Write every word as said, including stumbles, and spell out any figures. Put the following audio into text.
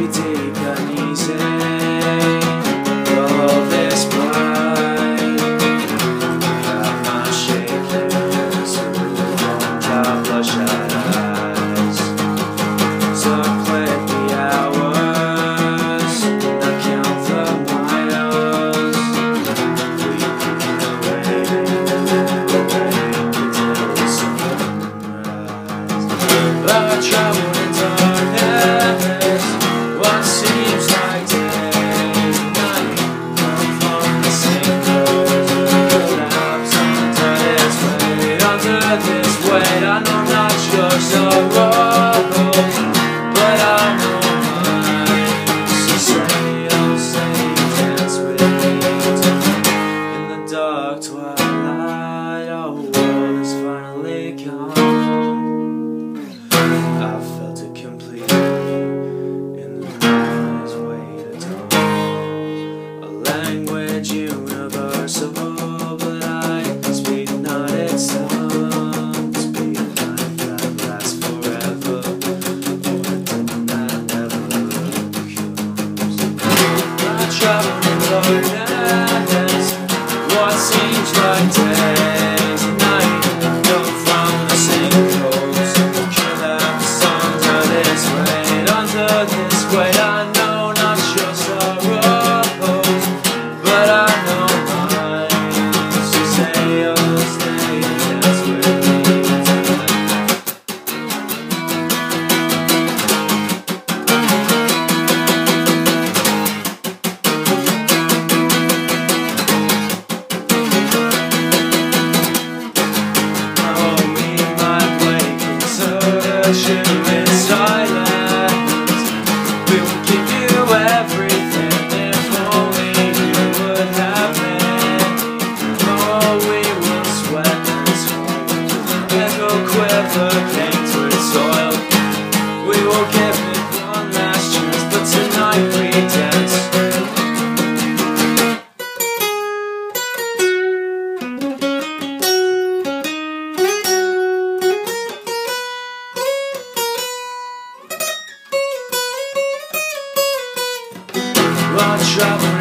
deep and easy. Love is blind. I'm not shaking hands with your bloodshot eyes. So click the hours, I count the miles. We can wait until the sunrise. I travel in darkness, what seems like day, night, come from the same road. Collapse under this weight, under this weight. I know not your sorrow, but I know mine. So say, oh say, dance with me tonight. In the dark twilight, our world is finally calm. I felt it completely in the eyes waited on. A language universal, but I speak not its tongue. Speak a life that lasts forever, or a dawn that never comes. I travel in darkness, what seems like days and night, come from the same coast. Under this weight, I know not your sorrow, but I know mine. So say, oh, stay and dance with me tonight. Oh, we might wake and search you in silence. We will give you everything if only you would have me. Oh, we will sweat and toil, echo quiver came to its soil. We will give it one last chance, but tonight we dance. While traveling